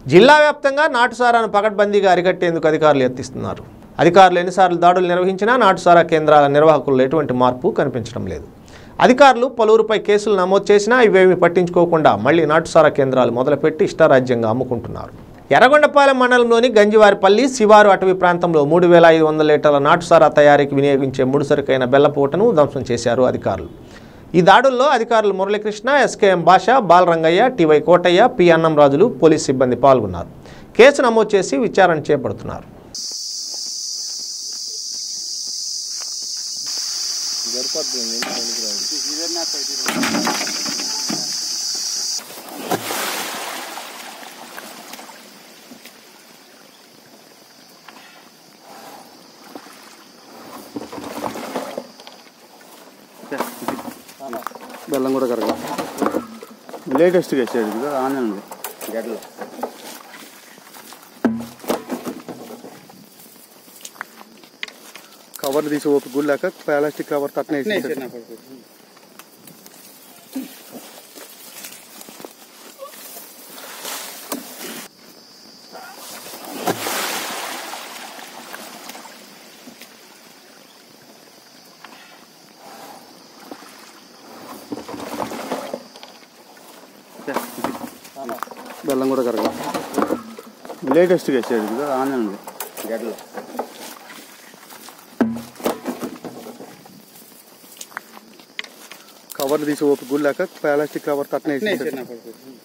జిల్లా వ్యాప్తంగా నాటుసారాను పకడ్బందీగా అరికట్టేందుకు అధికారులు యత్నిస్తున్నారు. అధికారులు ఎన్నిసార్లు దాడులు నిర్వహించినా నాటుసారా కేంద్రాల నిర్వాహకుల్లో ఎటువంటి మార్పు కనిపించడం లేదు. అధికారులు పలువురుపై కేసులు నమోదు చేసినా ఇవేమీ పట్టించుకోకుండా మళ్లీ నాటుసారా కేంద్రాలు మొదలుపెట్టి ఇష్టారాజ్యంగా అమ్ముకుంటున్నారు. ఎర్రగొండపాలెం మండలంలోని గంజివారిపల్లి శివారు అటవీ ప్రాంతంలో 3500 లీటర్ల నాటుసారా తయారీకి వినియోగించే ముడిసరుకైన బెల్లపూటను ధ్వంసం చేశారు అధికారులు. ఈ దాడుల్లో అధికారులు Muralikrishna, SKM Basha, Balarangaiah, TY Kotaiah, P అన్నంరాజులు పోలీసు సిబ్బంది పాల్గొన్నారు. కేసు నమోదు చేసి విచారణ చేపడుతున్నారు. బెల్లం కూడా కరగ లేటెస్ట్గా వచ్చాడు ఇది ఆనంద్ గడ్డలు కవర్లు తీసి ఓపి గుళ్ళాక ప్లాస్టిక్ కవర్ తట్టనే బెల్లం కూడా కరగ లేటెస్ట్గా వచ్చాడు ఇది ఆనంద్ గడ్డలు కవర్లు తీసి ఓపి గుళ్ళాక ప్లాస్టిక్ కవర్ తట్టనే